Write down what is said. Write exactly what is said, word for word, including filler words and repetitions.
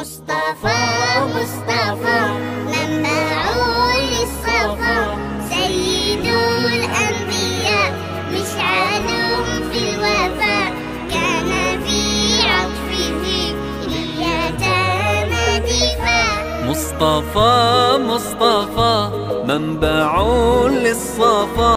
مصطفى مصطفى منبع للصفا، سيد الأنبياء مشعل في الوفاء، كان في عطفه لليتامى دفاع. مصطفى مصطفى منبع للصفا.